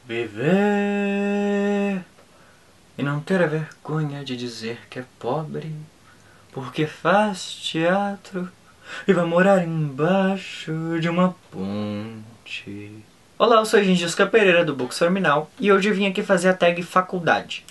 Viver e não ter a vergonha de dizer que é pobre, porque faz teatro e vai morar embaixo de uma ponte. Olá, eu sou a Gengisca Pereira do Books Terminal e hoje eu vim aqui fazer a tag faculdade.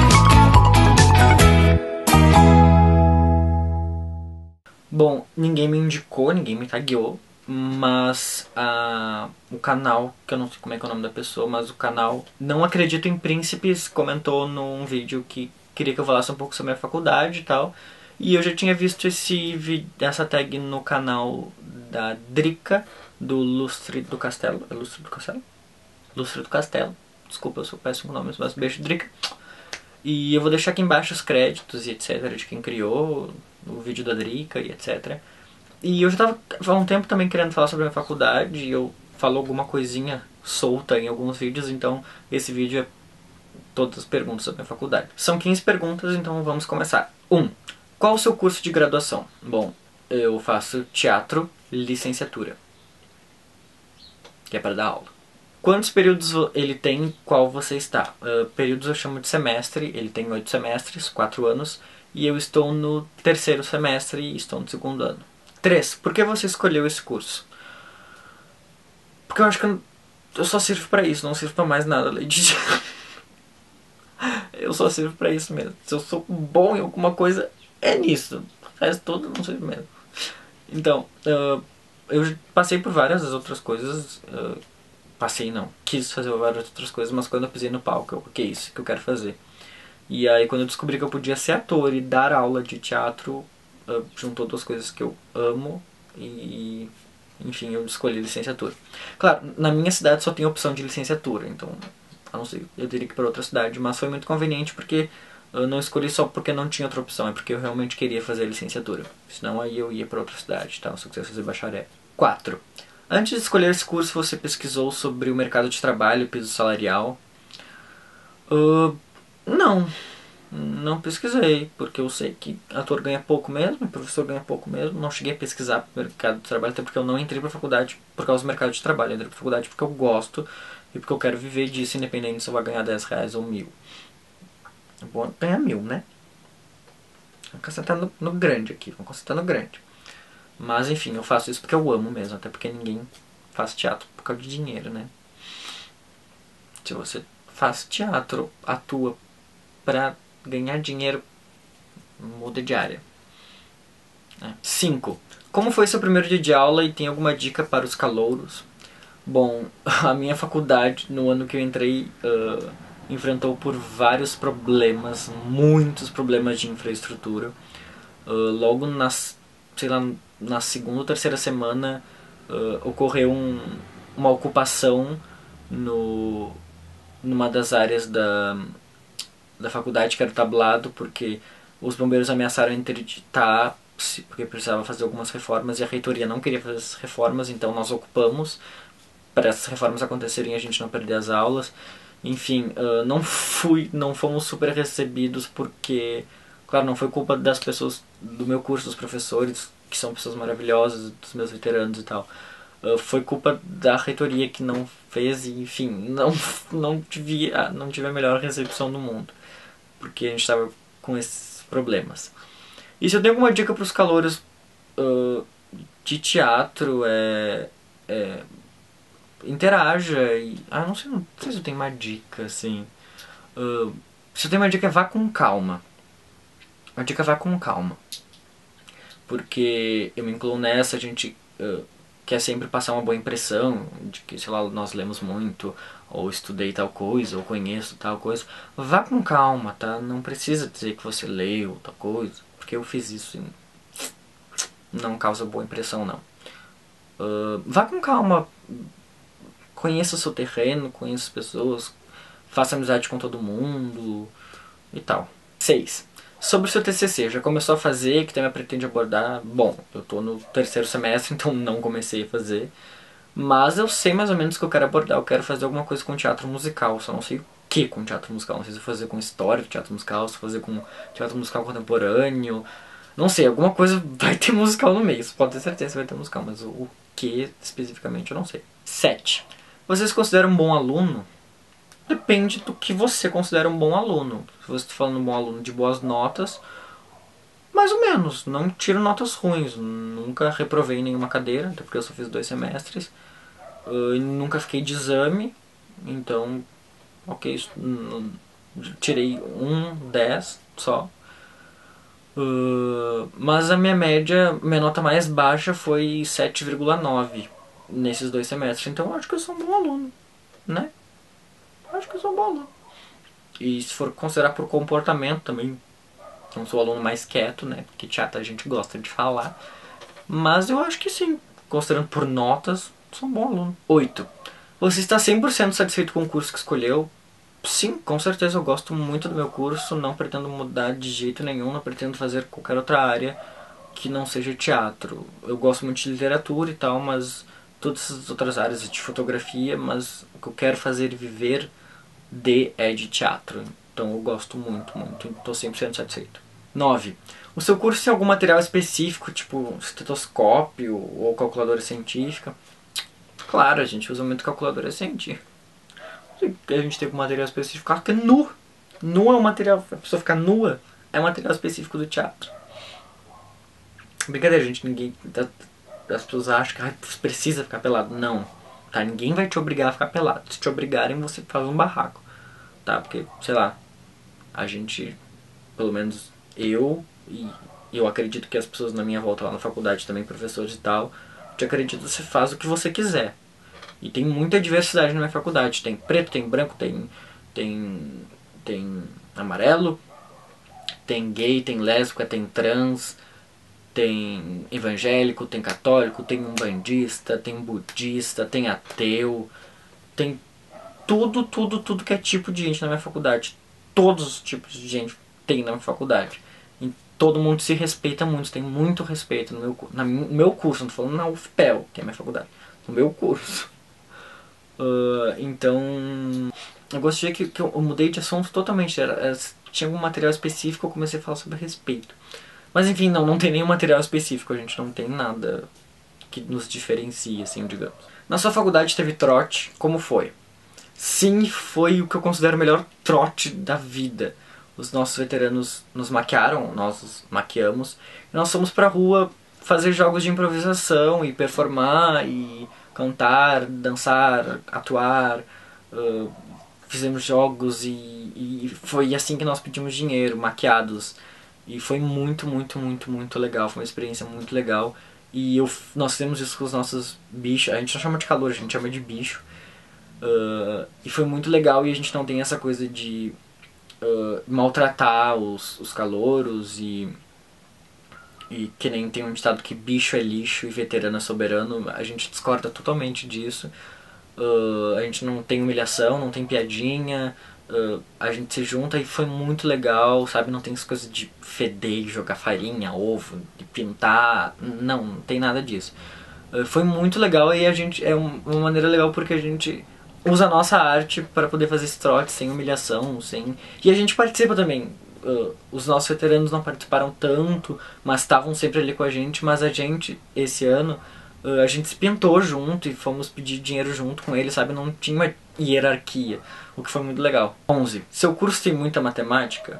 Bom, ninguém me indicou, ninguém me tagueou, mas o canal, que eu não sei como é que é o nome da pessoa, mas o canal Não Acredito em Príncipes comentou num vídeo que queria que eu falasse um pouco sobre a minha faculdade e tal. E eu já tinha visto essa tag no canal da Drica, do Lustre do Castelo. É Lustre do Castelo? Lustre do Castelo. Desculpa, eu sou péssimo com nomes, mas beijo, Drica. E eu vou deixar aqui embaixo os créditos e etc. de quem criou o vídeo da Drica e etc. E eu já tava há um tempo também querendo falar sobre a minha faculdade e eu falo alguma coisinha solta em alguns vídeos, então esse vídeo é todas as perguntas sobre a minha faculdade. São 15 perguntas, então vamos começar. 1. Qual o seu curso de graduação? Bom, eu faço teatro, licenciatura, que é para dar aula. Quantos períodos ele tem? Qual você está? Períodos eu chamo de semestre. Ele tem 8 semestres, 4 anos. E eu estou no terceiro semestre e estou no segundo ano. 3. Por que você escolheu esse curso? Porque eu acho que eu só sirvo pra isso. Não sirvo pra mais nada além disso. Eu só sirvo pra isso mesmo. Se eu sou bom em alguma coisa, é nisso. O resto todo não sirvo mesmo. Então, eu passei por várias outras coisas. Passei não, quis fazer várias outras coisas, mas quando eu pisei no palco, é isso que eu quero fazer. E aí quando eu descobri que eu podia ser ator e dar aula de teatro, juntou duas coisas que eu amo e enfim, eu escolhi licenciatura. Claro, na minha cidade só tem opção de licenciatura, então a não ser, eu teria que ir para outra cidade, mas foi muito conveniente porque eu não escolhi só porque não tinha outra opção, é porque eu realmente queria fazer licenciatura. Senão aí eu ia para outra cidade, tá? Se eu quisesse fazer bacharel. 4. Antes de escolher esse curso, você pesquisou sobre o mercado de trabalho, piso salarial? Não, não pesquisei, porque eu sei que ator ganha pouco mesmo, e professor ganha pouco mesmo. Não cheguei a pesquisar o mercado de trabalho, até porque eu não entrei pra faculdade por causa do mercado de trabalho. Eu entrei pra faculdade porque eu gosto e porque eu quero viver disso, independente se eu vou ganhar 10 reais ou 1.000. É bom ganhar 1.000, né? Vamos concentrar no grande aqui, vamos concentrar no grande. Mas enfim, eu faço isso porque eu amo mesmo, até porque ninguém faz teatro por causa de dinheiro, né? Se você faz teatro, atua pra ganhar dinheiro, muda de área. 5. Como foi seu primeiro dia de aula e tem alguma dica para os calouros? Bom, a minha faculdade, no ano que eu entrei, enfrentou por vários problemas, muitos problemas de infraestrutura. Logo sei lá, na segunda ou terceira semana, ocorreu uma ocupação numa das áreas da faculdade, que era o tablado, porque os bombeiros ameaçaram interditar, porque precisava fazer algumas reformas e a reitoria não queria fazer essas reformas, então nós ocupamos para essas reformas acontecerem e a gente não perder as aulas. Enfim, não fomos super recebidos porque, claro, não foi culpa das pessoas do meu curso, dos professores, que são pessoas maravilhosas, dos meus veteranos e tal. Foi culpa da reitoria que não fez e, enfim, não tive a melhor recepção do mundo, porque a gente estava com esses problemas. E se eu tenho alguma dica para os calouros de teatro, interaja e... não sei se eu tenho uma dica, assim. Se eu tenho uma dica, é vá com calma. A dica é vá com calma. Porque eu me incluo nessa, a gente quer sempre passar uma boa impressão de que, sei lá, nós lemos muito, ou estudei tal coisa, ou conheço tal coisa. Vá com calma, tá? Não precisa dizer que você leu tal coisa, porque eu fiz isso e não causa boa impressão, não. Vá com calma, conheça o seu terreno, conheça as pessoas, faça amizade com todo mundo e tal. 6. Sobre o seu TCC, já começou a fazer? Que tema pretende abordar? Bom, eu tô no terceiro semestre, então não comecei a fazer. Mas eu sei mais ou menos o que eu quero abordar. Eu quero fazer alguma coisa com teatro musical. Só não sei o que com teatro musical. Não sei se eu vou fazer com história de teatro musical, se eu vou fazer com teatro musical contemporâneo. Não sei, alguma coisa vai ter musical no meio. Você pode ter certeza que vai ter musical, mas o que especificamente eu não sei. 7. Vocês consideram um bom aluno? depende do que você considera um bom aluno. Se você está falando um bom aluno de boas notas, mais ou menos, não tiro notas ruins. Nunca reprovei nenhuma cadeira, até porque eu só fiz 2 semestres. Nunca fiquei de exame, então, ok, tirei 10 só. Mas a minha média, minha nota mais baixa foi 7,9 nesses 2 semestres. Então eu acho que eu sou um bom aluno, né? Eu acho que eu sou um bom aluno. E se for considerar por comportamento também, não sou o aluno mais quieto, né? Porque teatro a gente gosta de falar. Mas eu acho que sim, considerando por notas, sou um bom aluno. 8. Você está 100% satisfeito com o curso que escolheu? Sim, com certeza eu gosto muito do meu curso, não pretendo mudar de jeito nenhum, não pretendo fazer qualquer outra área que não seja teatro. Eu gosto muito de literatura e tal, mas todas essas outras áreas de fotografia, mas o que eu quero fazer e viver é de teatro. Então eu gosto muito, muito, estou 100% satisfeito. 9. O seu curso tem algum material específico, tipo estetoscópio ou calculadora científica? Claro, a gente usa muito calculadora científica. A gente tem um material específico, que é nu. Nu é um material, a pessoa ficar nua é um material específico do teatro. Brincadeira, gente, ninguém. As pessoas acham que você precisa ficar pelado. Não, tá? Ninguém vai te obrigar a ficar pelado. Se te obrigarem, você faz um barraco, tá? Porque, sei lá, a gente, pelo menos eu, e eu acredito que as pessoas na minha volta lá na faculdade também, professores e tal, te acredito que você faz o que você quiser. E tem muita diversidade na minha faculdade. Tem preto, tem branco, tem, tem amarelo, tem gay, tem lésbica, tem trans, tem evangélico, tem católico, tem umbandista, tem budista, tem ateu, tem tudo, tudo, tudo que é tipo de gente na minha faculdade. Todos os tipos de gente tem na minha faculdade. E todo mundo se respeita muito, tem muito respeito no meu curso, não tô falando na UFPEL, que é a minha faculdade, no meu curso. Então, eu gostei que eu mudei de assunto totalmente. Tinha algum material específico, eu comecei a falar sobre respeito. Mas enfim, não tem nenhum material específico, a gente não tem nada que nos diferencie, assim, digamos. Na sua faculdade teve trote, como foi? Sim, foi o que eu considero o melhor trote da vida. Os nossos veteranos nos maquiaram, nós os maquiamos, e nós fomos pra rua fazer jogos de improvisação e performar e cantar, dançar, atuar. Fizemos jogos e foi assim que nós pedimos dinheiro, maquiados. E foi muito, muito, muito, muito legal. Foi uma experiência muito legal. E nós fizemos isso com os nossos bichos. A gente não chama de calor, a gente chama de bicho. E foi muito legal e a gente não tem essa coisa de maltratar os calouros e que nem tem um ditado que bicho é lixo e veterano é soberano. A gente discorda totalmente disso. A gente não tem humilhação, não tem piadinha. A gente se junta e foi muito legal, sabe? Não tem essa coisa de feder e jogar farinha, ovo, de pintar. Não tem nada disso. Foi muito legal e a gente é uma maneira legal porque a gente usa a nossa arte para poder fazer esse trote sem humilhação, sem... E a gente participa também. Os nossos veteranos não participaram tanto, mas estavam sempre ali com a gente. Mas a gente, esse ano, a gente se pintou junto e fomos pedir dinheiro junto com eles, sabe? Não tinha uma hierarquia, o que foi muito legal. 11. Seu curso tem muita matemática?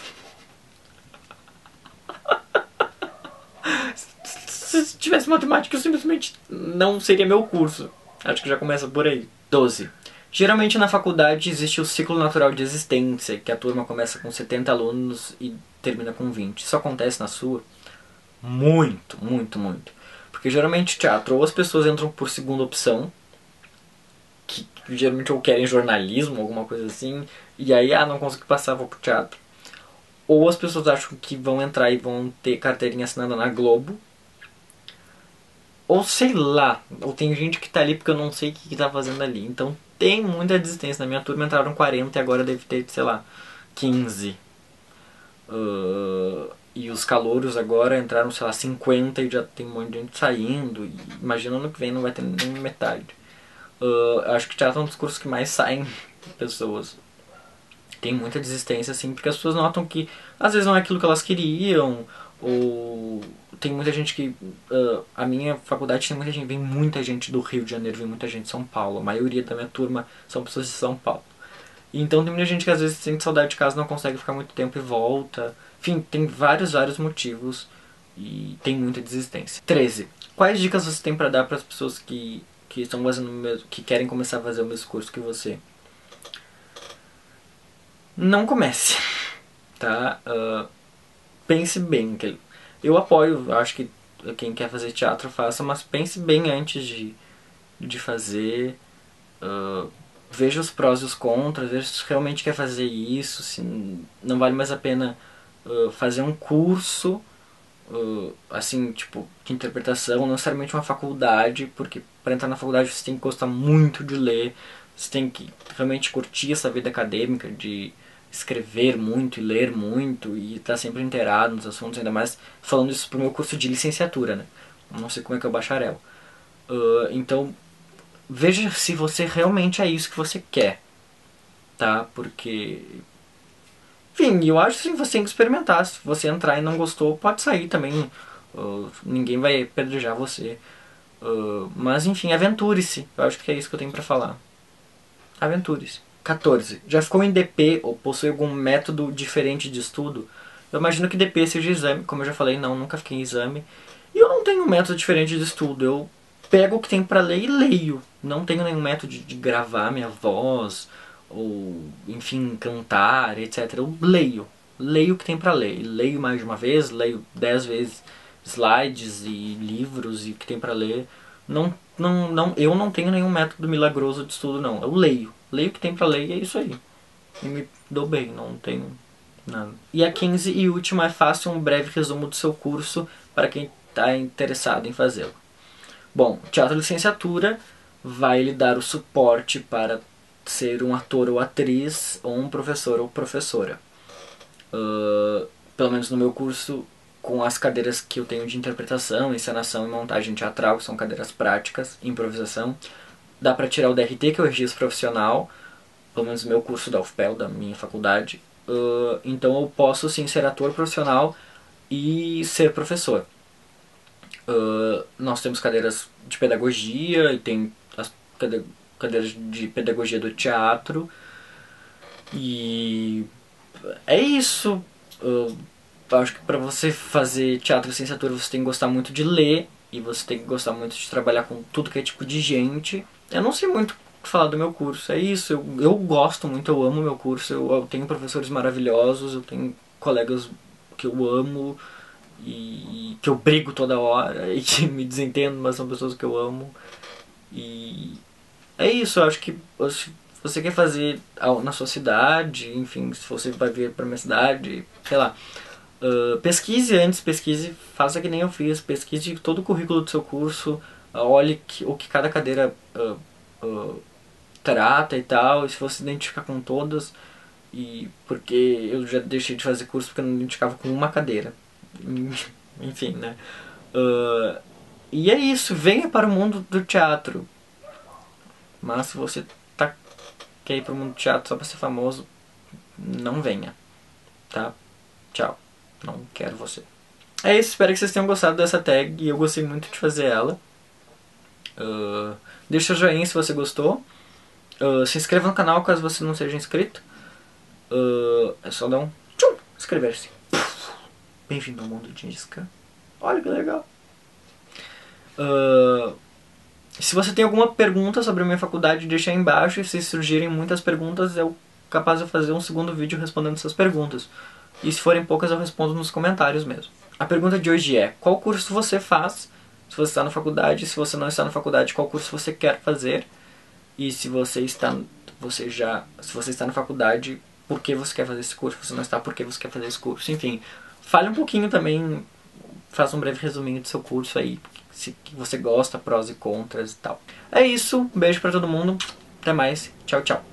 Se tivesse matemática, eu simplesmente não seria meu curso. Acho que já começa por aí. 12. Geralmente na faculdade existe o ciclo natural de existência, que a turma começa com 70 alunos e termina com 20. Isso acontece na sua? Muito, muito, muito. Porque geralmente teatro, ou as pessoas entram por segunda opção, que geralmente ou querem jornalismo, alguma coisa assim, e aí, não consigo passar, vou pro teatro. Ou as pessoas acham que vão entrar e vão ter carteirinha assinada na Globo, ou sei lá, ou tem gente que tá ali porque eu não sei o que tá fazendo ali. Então tem muita desistência. Na minha turma entraram 40 e agora deve ter, sei lá, 15. E os calouros agora entraram, sei lá, 50 e já tem um monte de gente saindo. E imagina ano que vem não vai ter nem metade. Acho que teatro é um dos cursos que mais saem pessoas. Tem muita desistência, assim, porque as pessoas notam que às vezes não é aquilo que elas queriam, ou tem muita gente que... a minha faculdade tem muita gente, vem muita gente do Rio de Janeiro, vem muita gente de São Paulo. A maioria da minha turma são pessoas de São Paulo. Então tem muita gente que às vezes sente saudade de casa, não consegue ficar muito tempo e volta. Enfim, tem vários motivos e tem muita desistência. 13. Quais dicas você tem pra dar para as pessoas que estão fazendo o mesmo, que querem começar a fazer o mesmo curso que você? Não comece, tá? Pense bem. Eu apoio, acho que quem quer fazer teatro faça, mas pense bem antes de fazer. Veja os prós e os contras, veja se realmente quer fazer isso, se não vale mais a pena fazer um curso, assim, tipo, de interpretação, não necessariamente uma faculdade, porque para entrar na faculdade você tem que gostar muito de ler, você tem que realmente curtir essa vida acadêmica de escrever muito e ler muito e estar sempre inteirado nos assuntos, ainda mais falando isso pro meu curso de licenciatura, né? Não sei como é que é o bacharel. Então, veja se você realmente é isso que você quer, tá? Porque, enfim, eu acho que você tem que experimentar. Se você entrar e não gostou, pode sair também. Ninguém vai apedrejar você. Mas, enfim, aventure-se. Eu acho que é isso que eu tenho pra falar. Aventure-se. 14. Já ficou em DP ou possui algum método diferente de estudo? Eu imagino que DP seja exame. Como eu já falei, não, nunca fiquei em exame. E eu não tenho um método diferente de estudo. Eu pego o que tem pra ler e leio. Não tenho nenhum método de gravar minha voz ou, enfim, cantar, etc. Eu leio. Leio o que tem pra ler. Leio mais de uma vez, leio 10 vezes slides e livros e o que tem pra ler. Eu não tenho nenhum método milagroso de estudo, não. Eu leio. Leio o que tem pra ler e é isso aí. E me dou bem, não tenho nada. E a 15 e última é: faça um breve resumo do seu curso para quem está interessado em fazê-lo. Bom, teatro licenciatura vai lhe dar o suporte para ser um ator ou atriz, ou um professor ou professora. Pelo menos no meu curso, com as cadeiras que eu tenho de interpretação, encenação e montagem teatral, que são cadeiras práticas, improvisação, dá para tirar o DRT, que é o registro profissional, pelo menos no meu curso da UFPEL, da minha faculdade. Então eu posso sim ser ator profissional e ser professor. Nós temos cadeiras de pedagogia e tem as cadeiras de pedagogia do teatro. E é isso. Acho que para você fazer teatro e licenciatura você tem que gostar muito de ler e você tem que gostar muito de trabalhar com tudo que é tipo de gente. Eu não sei muito o que falar do meu curso, é isso. Eu gosto muito, eu amo meu curso. Eu tenho professores maravilhosos, eu tenho colegas que eu amo e que eu brigo toda hora e que me desentendo, mas são pessoas que eu amo. E é isso, eu acho que se você quer fazer na sua cidade, enfim, se você vai vir pra minha cidade, sei lá, pesquise antes, pesquise, faça que nem eu fiz, pesquise todo o currículo do seu curso, olhe o que cada cadeira trata e tal, e se você se identificar com todas, e porque eu já deixei de fazer curso porque eu não me identificava com uma cadeira. Enfim, né? E é isso, venha para o mundo do teatro. Mas se você quer ir para o mundo do teatro só para ser famoso, não venha, tá? Tchau, não quero você. É isso, espero que vocês tenham gostado dessa tag e eu gostei muito de fazer ela. Deixa o joinha se você gostou. Se inscreva no canal caso você não seja inscrito. É só dar um tchum, inscrever-se. Bem-vindo ao mundo de Isca. Olha que legal. Se você tem alguma pergunta sobre a minha faculdade, deixa aí embaixo. E se surgirem muitas perguntas, eu capaz de fazer um segundo vídeo respondendo essas perguntas. E se forem poucas, eu respondo nos comentários mesmo. A pergunta de hoje é: qual curso você faz? Se você está na faculdade, se você não está na faculdade, qual curso você quer fazer? E se você está na faculdade, por que você quer fazer esse curso? Se você não está, por que você quer fazer esse curso? Enfim, fale um pouquinho também, faça um breve resuminho do seu curso aí, se você gosta, prós e contras e tal. É isso, um beijo pra todo mundo, até mais, tchau, tchau.